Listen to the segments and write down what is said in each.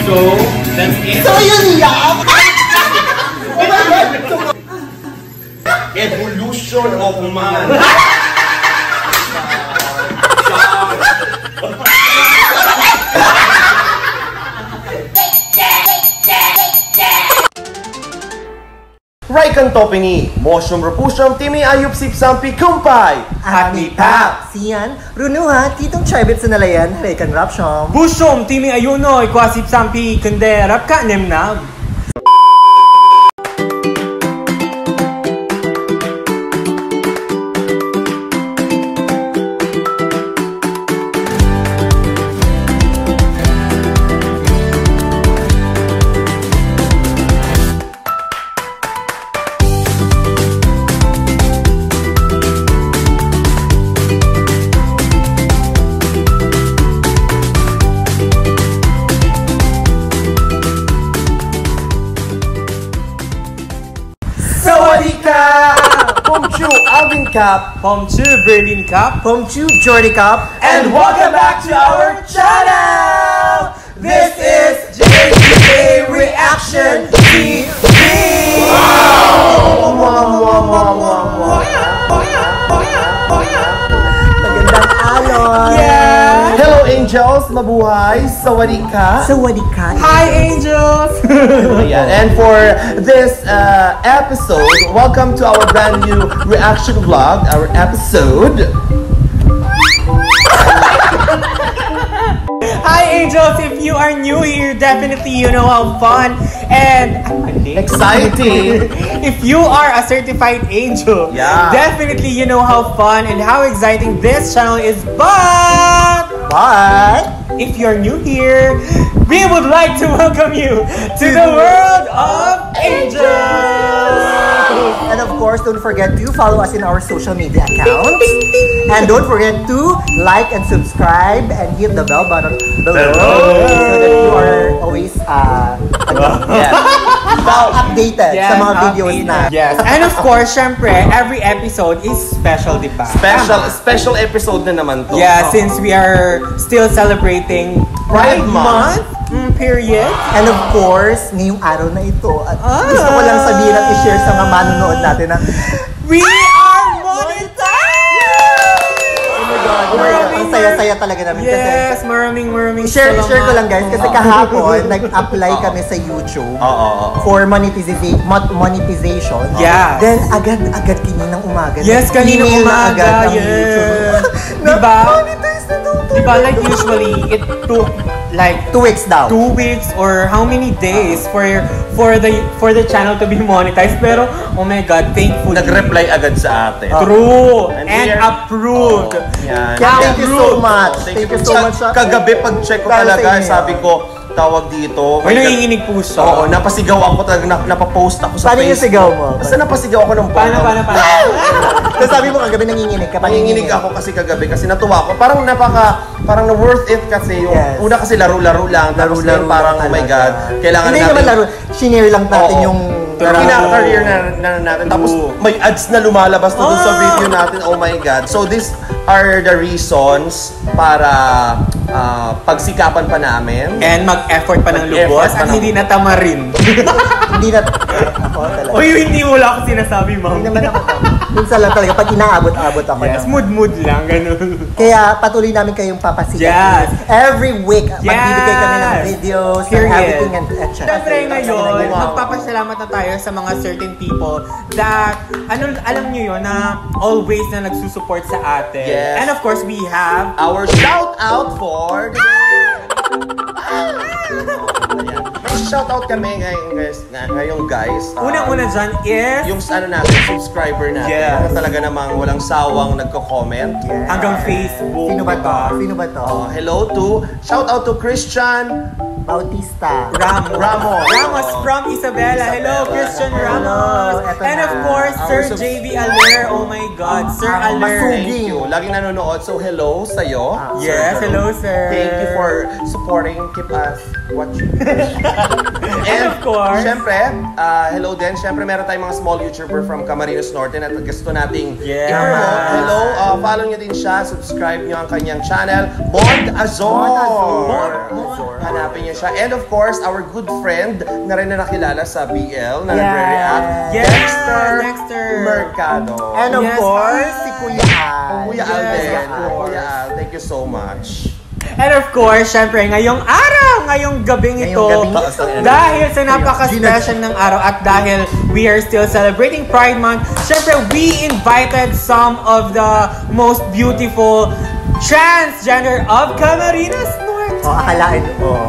So, that's it. So yun yan! Oh my God! Evolution of man. Raikan Topini, Mosyum Repusyum, Timi Ayup Sipsampi Kumpay, Happy Pap! Siyan, Runuha, Titong Charbit sa nalayan, Raikan Rapsyom. Busyom, Timi Ayunoy, Kwasip Sampi, Kunde, Rapka Nemnab. Pomchu Alvin Cup, Pomchu Berlin Cup, Pomchu Jordy Cup, and welcome back to our channel! This is JGA Reaction TV! Magandang alon! Yeah! Hello angels, mabuhay, sawadika! Sawadika! Hi angels! Yeah, and for this episode, welcome to our brand new reaction vlog, our episode. Hi angels, if you are new here, definitely you know how fun and Exciting! if you are a certified angel, Yeah. definitely you know how fun and how exciting this channel is. But if you're new here, we would like to welcome you to the world of angels! And of course, don't forget to follow us in our social media accounts. And don't forget to like and subscribe and hit the bell button below so that you are always updated sa mga videos na. Yes. And of course, syempre, every episode is special, di ba? Special episode na naman to. Yeah, since we are still celebrating Pride Month. Period. And of course, ngayong araw na ito, at gusto ko lang sabihin at i-share sa mga manonood natin na We are monetized! oh my God, ang saya-saya talaga namin Yes, kasi maraming share ko lang guys kasi kahapon nag-apply kami sa YouTube for monetization. Yeah. Then agad kaninang umaga. Yes, kaninang email na umaga. agad ng Yes. YouTube. Diba? Monetize na daw. Diba, like usually, it took like 2 weeks daw. 2 weeks or how many days for the channel to be monetized, pero oh my God, thankfully Nag-reply agad sa atin. true And and we are- approved. Yan. Kaya thank you so much. Thank you so much. Kagabi pag-check ko Para sa talaga, inyo. sabi ko, tawag dito. May nanginginig po siya. Oo, napasigaw ako talaga, napapost ako sa Paano yung Facebook. sigaw mo? Basta napasigaw ako ng Paano? Tapos sabi mo kagabi nanginginig ka pa. Nanginginig ako kasi kagabi kasi natuwa ako. Parang na worth it kasi yung Yes. una kasi laro-laro lang. Tapos Laro-laro ngayon parang lang oh my talaga. God, kailangan Hindi natin. naman laro. Shinare lang natin Oo. yung Kina-career na natin. Tapos may ads na lumalabas na dun sa video natin. Oh my God. So these are the reasons para pagsikapan pa namin. And mag-effort pa ng Mag-effort lubos pa at ng- hindi natamarin. hindi na ako talaga. Uy, hindi mo lang ako sinasabi, ma'am. Hindi naman ako to. Minsan lang talaga pag inaabot-abot ako. Yes, ng- mood lang, ganun. Kaya patuloy namin kayong papasikat. Yes. Every week, magbibigay kami ng videos, and Period. everything and Siyempre ngayon, magpapasalamat na tayo sa mga certain people that, alam nyo yun, na always na nagsusupport sa atin. Yes. And of course, we have Our shout out for shout out kami ngayong guys. unang-una dyan is Yung natin, subscriber natin. Yes. Na talaga namang walang sawang nagko-comment. hanggang Facebook. Sino ba to? diba? Sino ba to? Hello to, shout out to Christian Bautista. Ramos from Isabela. Hello, Christian Ramos. Eto And na. of course, Sir JV Aller. Oh my God, Sir Aller. Masugi. Thank you. Laging nanonood. So hello sa'yo. Yes, hello, sir. Thank you for supporting. Keep us What you And of course, syempre, hello din. Syempre, meron tayong mga small YouTuber from Camarines Norte na gusto nating i-promote. Hello, follow nyo din siya. Subscribe nyo ang kanyang channel, Mond Azor. Hanapin nyo siya. And of course, our good friend na rin na nakilala sa BL na nagre-react, Dexter Mercado. And of course, si Kuya Al. Kuya Al din. Kuya Al, thank you so much. And of course, syempre, ngayong araw, ngayong gabing ito, dahil sa napaka-special ng araw at dahil we are still celebrating Pride Month, syempre, we invited some of the most beautiful transgender of Camarines Norte. Akalain.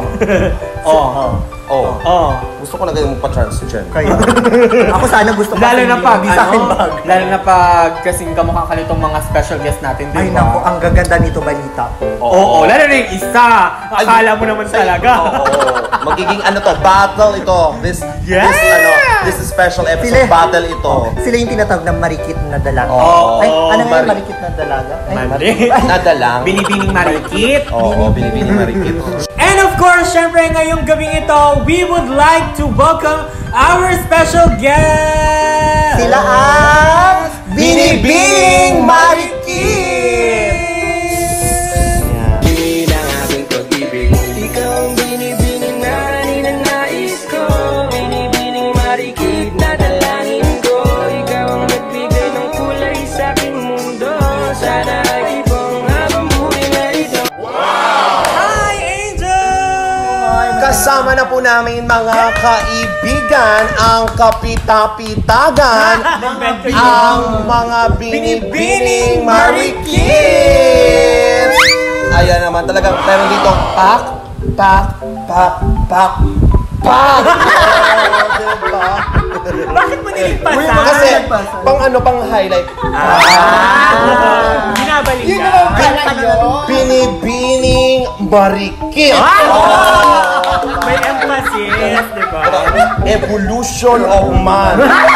Gusto ko na ganyan magpa-transgender. Kaya. Ako sana gusto ko. Lalo na pag, sa akin bag. lalo na pag kasing kamukha ka nitong mga special guest natin, di ba? Ay naku, ang gaganda nito balita. Oo, lalo na yung isa. Akala mo naman talaga. Magiging battle ito. This is special episode, battle ito. Sila yung tinatawag na marikit na dalaga. Oo. Ay, ano nga yung marikit na dalaga? Ay, Mali. Nadalang. Binibining marikit. Oo, binibining marikit. And of course, syempre ngayong gabing ito, we would like to welcome our special guest! Sila ang Binibining Marikit! Binibining ang aking pag-ibig. Ikaw ang binibining na ninanais ko. Binibining marikit na dalangin ko. Ikaw ang nagbigay ng kulay sa aking mundo. Sana ay ibang habang buhay na ito. Hi, Angel! Kasama na po namin mga kaibigan, ang kapitapitagan, ang mga binibining marikit. Ayan naman, talagang meron dito, pak. Diba? Bakit mo niligpasan? Kasi, pang highlight. Binabalik Yun ka. naman pala Binibining marikit. May emphasis, di ba? Evolution of man.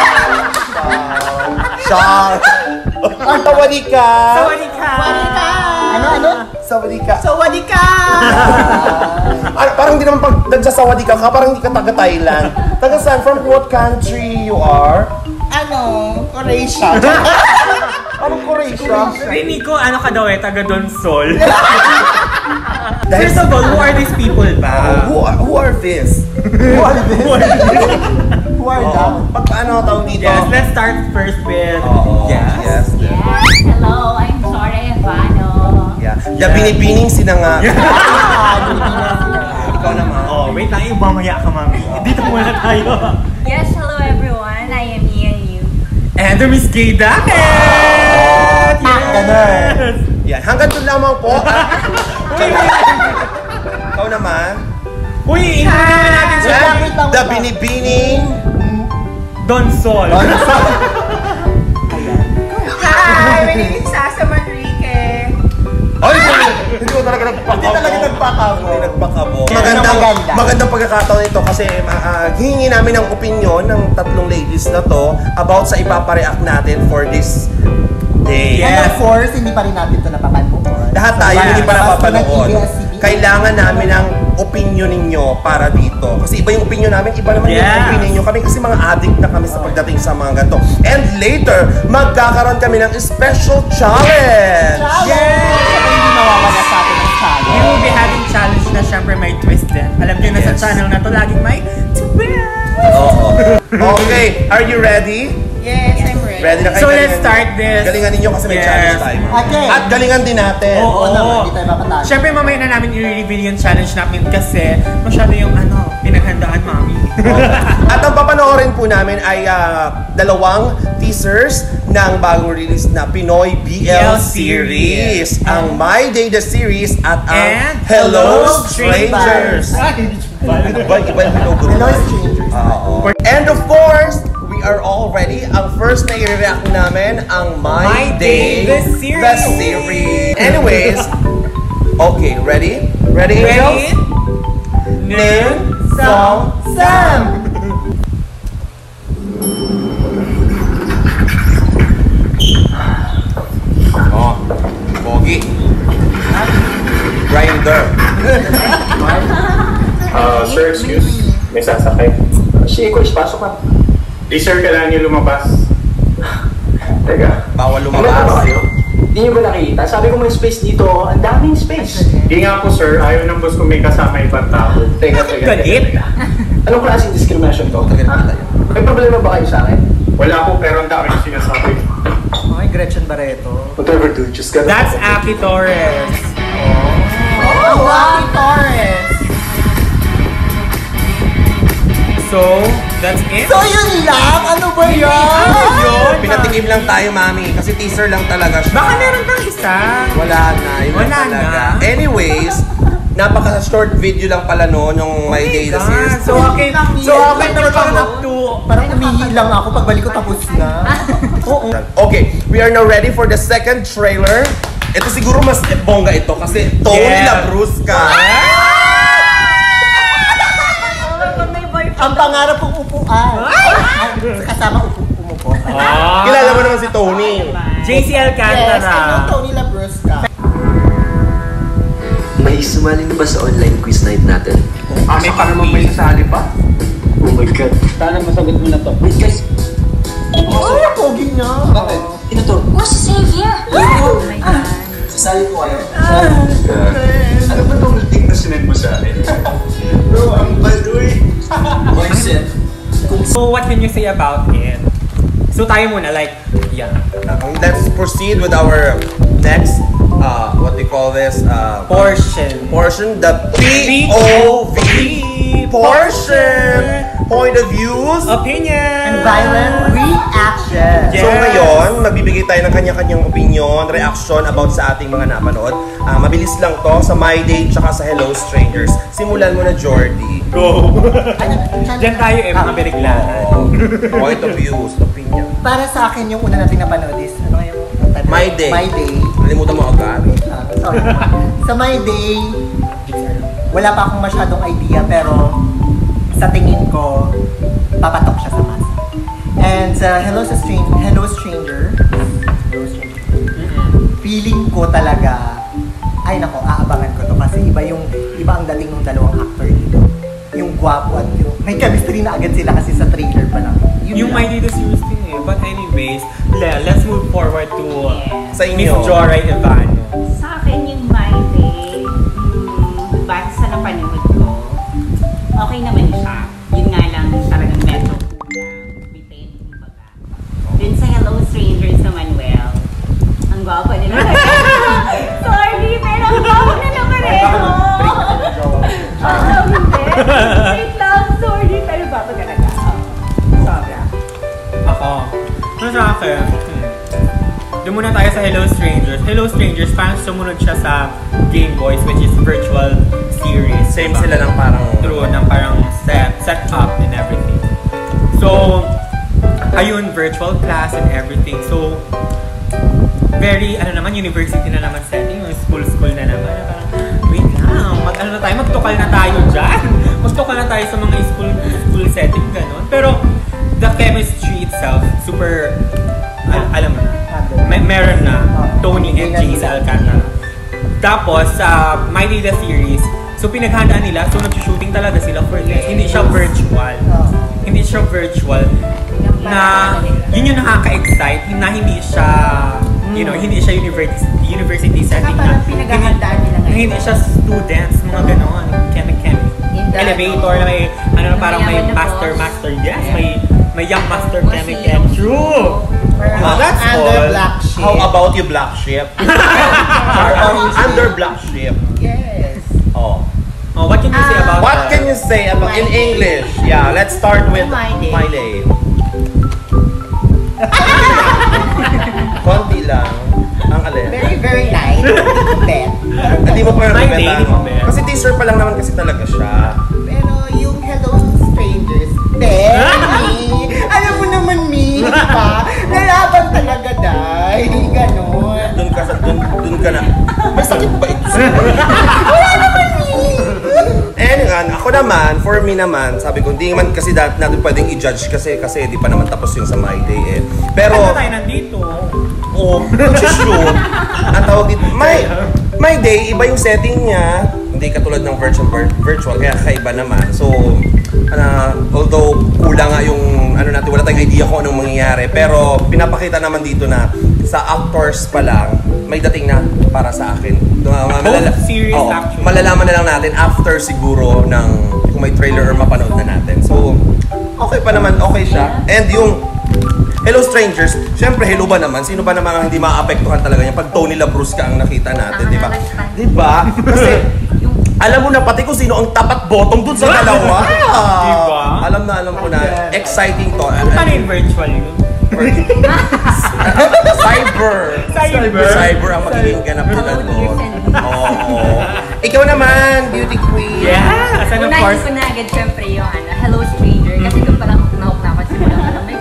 Char. Ang tawadi ka. Sawadi ka! Ano? Sawadi ka. Sawadi ka! Parang hindi naman pag nagsasawadi ka, parang hindi ka taga Thailand. Taga saan? From what country you are? Croatia. Anong Croatia? Rinig ko, ano ka daw taga Donsol. First of all, who are these people ba? Who are this? Who are them? Pag ano tawag dito? Yes, let's start first with... Yes. Yes, hello, I'm Sorry Vano. Yeah. The binibining sinanga. Ikaw naman. Oh, wait lang, yung mamaya ka, mami. Dito muna tayo. Yes, hello everyone, I am Ian Yu. And the Miss Gay Dacket! Ganun. Yan. Hanggang doon lamang po. Ikaw naman. Uy, intro naman natin siya. Yan. The binibining. Donsol. Hi, my name is Sasa Manrique. Ay, hindi ko talaga nagpakabo. Hindi talaga nagpakabo. Hindi nagpakabo. Maganda. Magandang pagkakataon ito kasi hihingi namin ng opinion ng tatlong ladies na to about sa ipapareact natin for this day. And of course, hindi pa rin natin ito napapanood. Lahat tayo hindi pa napapanood. ABS-CBN. Kailangan namin ng opinion ninyo para dito. Kasi iba yung opinion namin, iba naman yung opinion nyo. Kami kasi mga addict na kami sa pagdating sa mga ganito. And later, magkakaroon kami ng special challenge! Hindi mawawala sa atin ang challenge. We will be having challenge na syempre may twist din. Alam nyo na sa channel na to, laging may twist! Oo. Okay, are you ready? Yes, I'm ready. Ready na kayo? So, let's Galingan start niyo. this. Galingan ninyo kasi may Yes. challenge tayo. Okay. At galingan din natin. Oo. Hindi tayo mapatalo. Syempre, mamaya na namin i-reveal yung challenge namin kasi masyado yung pinaghandaan, mami. At ang papanoorin po namin ay dalawang teasers ng bagong release na Pinoy BL series. Ang My Day the series at ang And Hello Hello Strangers. Iba yung Hello Good Hello, Night. strangers. And of course, we are all ready. Ang first na i-react namin, ang My Day the series. Anyways, okay, ready? Ready, Ready? Angels? Nin, Song, Sam! Oh, Pogi. Grinder. May sasakay. Si Ikoy, pasok ka. Di sir, kailangan niyo lumabas. Teka. Bawal Ano ba lumabas. kayo? Hindi niyo ba nakita? Sabi ko may space dito. Ang daming space. Di nga po sir, ayaw ng boss kung may kasama ibang tao. Teka. Galit. Anong klaseng discrimination to? May problema ba kayo sa akin? Wala po, pero ang dami yung sinasabi. Ay, Gretchen Barreto. Whatever, dude. Just gotta... That's Aki Torres. Oh, wow, Torres! So, that's it. So yun lang? Ano ba yan? Yun. Pinatikim lang tayo, mami. Kasi teaser lang talaga siya. Baka meron pang isa. Wala na. Yun lang Wala talaga. na. Anyways, napaka-short video lang pala noon yung My Day the series. So, okay na parang up to... Parang umihi lang ako pagbalik ko tapos na. Oo. Okay, we are now ready for the second trailer. Ito siguro mas bongga ito kasi Tony Yeah. Labrusca. Ang pangarap kong upuan. Kasama umupo. Kilala mo naman si Tony. JC Yes, I know Alcantara. Tony Labrusca. May sumali na ba sa online quiz night natin? Asa ka naman may sasali pa? Oh my God. Sana masagot mo na to. Wait guys, Ay, ang pogi niya. Bakit? sino to? Who's Xavier? Oh my God. Sasali ko kayo. Ano ba itong meeting na sinend mo sa akin? Bro, ang baduy. Okay, Seth. So, what can you say about it? So, tayo muna, like, yeah. Let's proceed with our next, what we call this, portion, the POV portion. Point of views. Opinion. Violent reaction. Yeah. So ngayon, magbibigay tayo ng kanya-kanyang opinion, reaction about sa ating mga napanood. Mabilis lang to sa My Day tsaka sa Hello Strangers. Simulan mo na, Jordy. Go. Diyan tayo mga beriglaan. Point of views, opinion. Para sa akin, yung una natin napanood is, ano yung title? My Day. My Day. Nalimutan mo agad. Sorry. Sa My Day, wala pa akong masyadong idea, pero sa tingin ko, papatok siya sa masa. And sa Hello Stranger, feeling ko talaga, ay nako, aabangan ko to kasi iba ang dating ng dalawang actor dito. Yung gwapo at yung, may chemistry na agad sila kasi sa trailer pa lang. Yung lang. My Day the series thing eh. But anyways, let's move forward to Sa Miss inyo. Joray Evano. Sa akin yung My Day, base sa napanood ko, okay naman siya. Yun nga lang, talagang medyo kulang, bitin, kumbaga. Then sa Hello Strangers naman, well, ang gwapo nila. Sorry, pero ang gwapo nila pareho. Hindi. Wait lang, sorry, pero gwapo talaga. Sobra. Ako. So sa akin, doon muna tayo sa Hello Strangers. Hello Strangers, parang sumunod siya sa Game Boys, which is virtual series. Same sila ng parang... True, ng parang set up and everything. So, ayun, virtual class and everything. So, very, university na naman setting, yung school na naman. Parang, wait lang, magtukal na tayo dyan. Magtukal na tayo sa mga school setting, gano'n. Pero, the chemistry itself, super, alam mo na, meron na, Tony and Jace Alcantara. Tapos, My Day the series, so pinaghandaan nila, so nag-shooting talaga sila for this. Hindi siya virtual. Hindi siya virtual. Na, yun yung nakaka-excite, na hindi siya, hindi siya university setting na. Pinaghandaan nila ngayon. Hindi siya students, mga ganon. Chemic. Elevator na may, parang may master, yes, may young master chemic and true. That's all. Black Sheep. How about you, Black Sheep? Under Black Sheep. Yes. Oh. What can you say about What can you say about in English? Yeah, let's start with My Day. My Day. Konti lang. Ang alin. Very, very nice. Bet. Hindi mo pa My Day, maganda, di mo no? bet. Kasi teaser pa lang naman kasi talaga siya. Pero yung Hello Strangers, alam mo naman, Mi, di ba? Lalaban talaga, Day. Ganon. Doon ka na. May sakit ba ito? Wala naman, Mi. And ako naman, for me naman, sabi ko, hindi naman kasi natin pwedeng i-judge kasi di pa naman tapos yung sa My Day eh. Pero, Ano tayo nandito? which is true, ang tawag dito, My Day, iba yung setting niya, hindi katulad ng virtual, kaya kakaiba naman. So, although kulang nga yung ano natin, wala tayong idea kung anong mangyayari, pero pinapakita naman dito na sa actors pa lang may dating na para sa akin. Serious actually. Malalaman na lang natin after siguro ng kung may trailer or mapanood na natin. So okay pa naman, okay siya. And yung Hello Strangers, syempre hello ba naman? Sino ba naman ang hindi maapektuhan talaga yan pag Tony Labrusca ang nakita natin, di ba? Di ba? Kasi alam mo na pati kung sino ang tapat bottom dun sa dalawa. Diba? Alam ko na. Exciting to. Paano yung virtual yun? Cyber ang magiging ganap nila doon. Oo. Ikaw naman, beauty queen. Yeah! And of course, Unahin ko na agad syempre yung Hello Stranger. Kasi doon palang nahook na ako at simula ko na may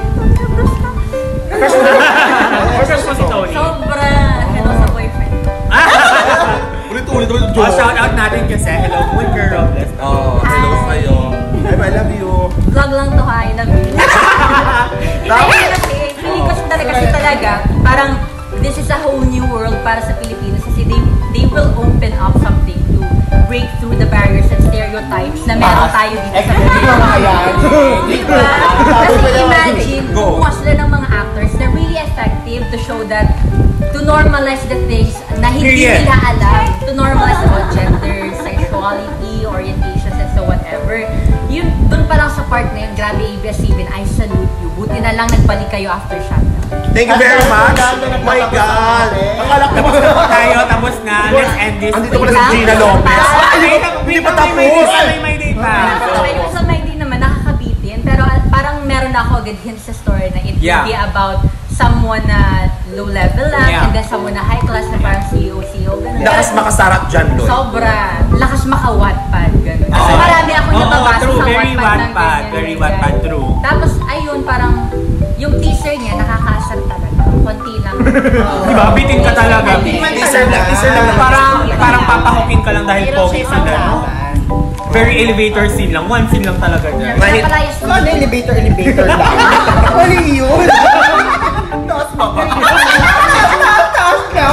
crush mo si Tony. sobra. Hello sa boyfriend. Ulit-ulit. Shout out natin kasi Hello Moon Girl Robles. Hello sa'yo. I love you. Vlog lang to ha, I love you. Ay, kasi feeling ko talaga kasi talaga, parang this is a whole new world para sa Pilipinas kasi they will open up something to break through the barriers and stereotypes na meron tayo dito sa Pilipinas. Diba? Kasi imagine, kumuha sila ng mga actors na really effective to show that, to normalize the things na hindi nila alam, to normalize about gender, sexuality, orientations, and so whatever. Yun, dun pa lang sa part na yun, grabe ABS-CBN, I salute you. Buti na lang nagbalik kayo after shutdown. Thank you very much. My God. Akala ko tapos na tayo, tapos na. Let's end this. Andito pala si Gina Lopez. Hindi pa tapos. May day pa. Yung sa my day naman, nakakabitin. Pero parang meron na ako agad hint sa story na it will be about someone na low level lang, and then someone na high class na parang CEO. Lakas makasarap dyan, Lloyd. Sobra. Lakas maka-Wattpad. Ganun. Kasi marami akong nababasa sa Wattpad ng ganyan. Very Wattpad, true. Tapos, ayun, parang yung teaser niya, nakakasar talaga. Konti lang. Diba? Bitin ka talaga. Teaser lang. Parang papahukin ka lang dahil pogi sila. Very elevator scene lang. One scene lang talaga dyan. Ano elevator lang? Ano yun? Taas ba ba? Taas na?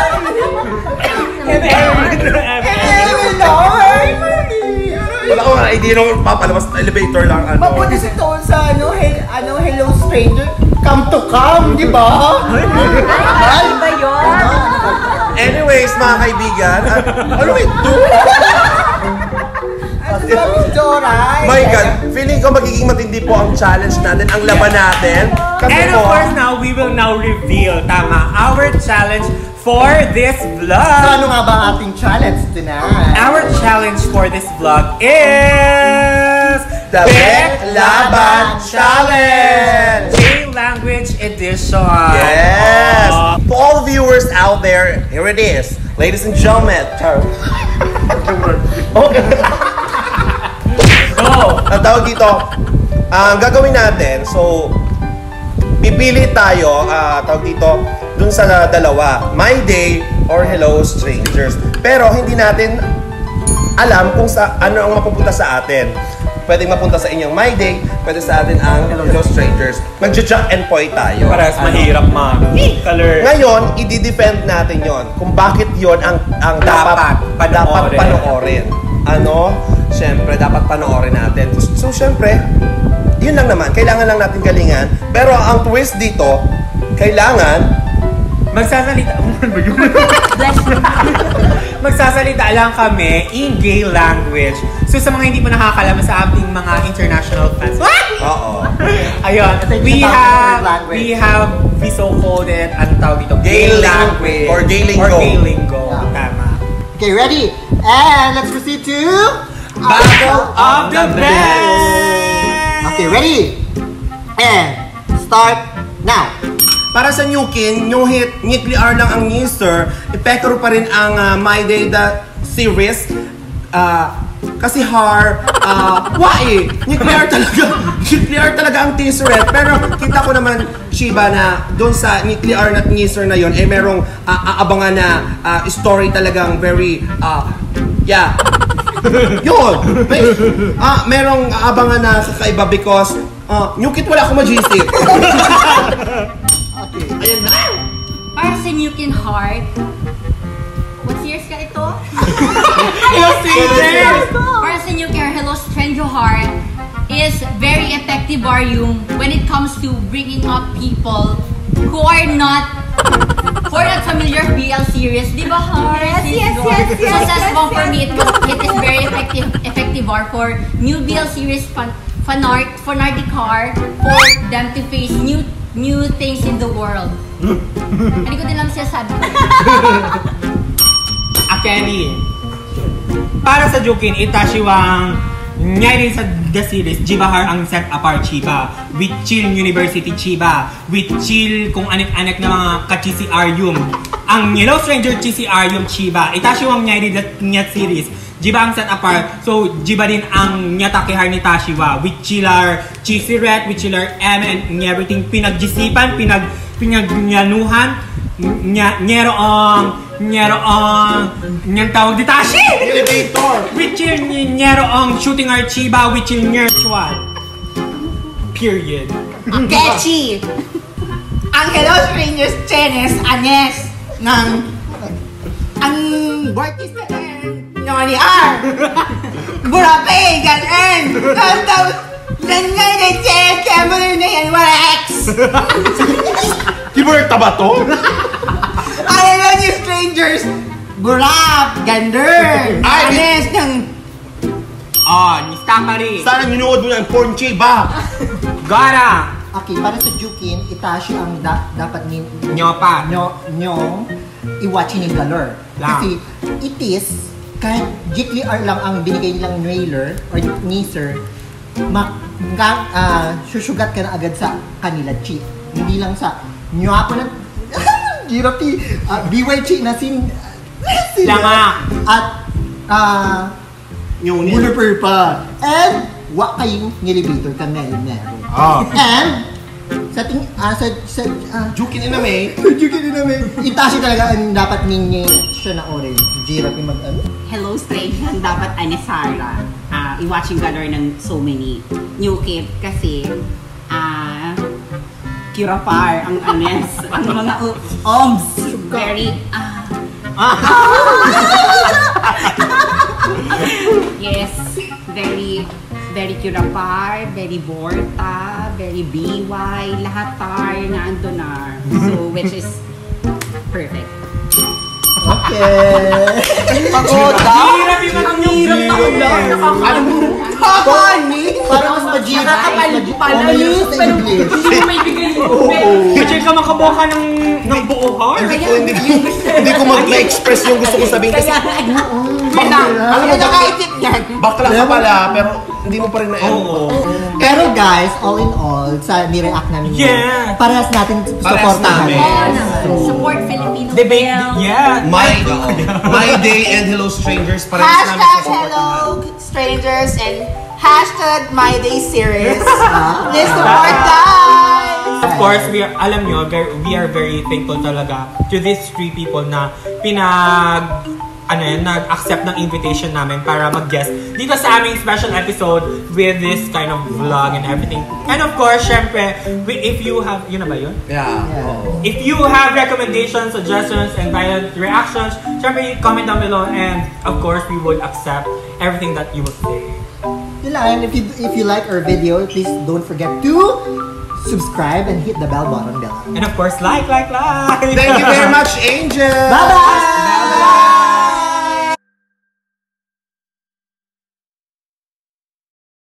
Wala ko nga idea nung papalabas na elevator lang. Mabuti si Toon sa Hello Stranger, come to come, di ba? Ay, ba yun? Anyways, mga kaibigan, ano ito? My God, feeling ko magiging matindi po ang challenge natin, ang laban natin. And of course now, we will now reveal, our challenge for this vlog. So ano nga ba ating challenge tonight? Our challenge for this vlog is the Bek Laban Challenge! J-Language Edition. Yes! To all viewers out there, here it is. Ladies and gentlemen. Ang tawag dito, ang gagawin natin, so pipili tayo, tawag dito, dun sa dalawa, My Day or Hello Strangers. Pero hindi natin alam kung ano ang mapupunta sa atin. Pwedeng mapunta sa inyong My Day, pwede sa atin ang Hello Strangers. Mag-jack and point tayo. Parehas mahirap color. Ngayon, i-defend natin yon kung bakit yon ang dapat panoorin. Siyempre, dapat panoorin natin. So, siyempre, yun lang naman. Kailangan lang natin galingan. Pero ang twist dito, kailangan magsasalita. Magsasalita lang kami in gay language. So, sa mga hindi po nakakalaman sa ating mga international fans. Oo. Ayun. We so-called it, anong tawag dito? Gay language. Or gay lingo. Tama. Okay, ready? And let's proceed to Battle of the Best! Okay, ready? And start now. Para sa Nyukin, yung hit, nuclear lang ang Niser, epekto pa rin ang My Day the series. Kasi nuclear talaga ang teaser. Pero kita ko naman, Shiba, na doon sa nuclear na teaser na yon, merong aabangan na story talagang very, yun! Merong aabangan na kakaiba because Nyukit wala akong mag-isip. Okay. Ayan na! Para sa Nyukin Heart, what years ka ito? Hello Stranger! Para sa Nyukin Hello Stranger Heart, very effective are yung when it comes to bringing up people who are not familiar with BL series, di ba? Yes. So Sesbong for me, it is very effective are for new BL series fanarticar for them to face new things in the world. Hindi ko din lang siya sabi. Akeli. Para sa Jukin, itashiwang nyari sa the series, Jibahar ang set apart Chiba. With chill University Chiba. With chill kung anik-anik na mga ka-CCRyum. Ang Yellow Stranger CCRyum Chiba. Itashiwang nyari that series. Jiba ang set apart. So, Jiba din ang nyatakihar ni Tashiwa. With chillar Chisiret, with chillar M and everything. Pinagjisipan, pinagyanuhan. Nyang tawag di Tashi! Elevator! With chill nyerong shooting our Chiba, with chill nyerchwan. Period. Kechi! Ang Hello Strangers Chenes Anes ng ang Bartista Noni R! Burape! Ganon! Tapos ganyan na Chenes Cameron na yan! Wala X! Tiburta ba to? Ang Hello New Strangers Burap! Gander! Anes ng Ni Stakari. Sana minuod mo yan, porn Chiba! Gara! Okay, para sa Jukin, Itachi ang dapat Nyopa. nyong iwatchin yung galore. Kasi it is, kahit GTR lang ang binigay nilang trailer or teaser, susugat ka na agad sa kanila cheat. Hindi lang sa nyo ako na Girapi, BYG na Lama. At Bullper pa. And wa kayong elevator ka meron. And Jukin na may. Itashi talaga ang dapat ninyo siya na orange. Girapi mag-ano. Hello Strange, dapat Anesara. I-watching galore ng so many new kid kasi Kirapar ang Anes, ang mga oms, very yes, very Kirapar, very Borta, very BY, lahat tar na ando na. So which is perfect. Okay. Pagoda? Hirap yung Parang mas majira. Palayos, pero hindi mo may bigay yung Kasi ka makabuka ng buo heart. Hindi ko mag-express yung gusto ko sabihin kasi alam mo, nakaisip niyan. bakla ka pala, pero hindi mo pa rin Pero guys, all in all, sa nireact namin parehas natin supportahan. Support Filipino Debate, My Day and Hello Strangers parehas namin Hashtag supportahan. Hello Strangers and hashtag My Day Series. Please support guys! Of course, alam nyo, we are very thankful talaga to these three people na nag-accept ng invitation namin para mag-guest dito sa aming special episode with this kind of vlog and everything. And of course, syempre, if you have, yun na ba yun? Yeah. If you have recommendations, suggestions, and violent reactions, syempre, comment down below and of course, we would accept everything that you would say. And if you like our video, please don't forget to subscribe and hit the bell button below. And of course, like. Thank you very much, Angel! Bye-bye!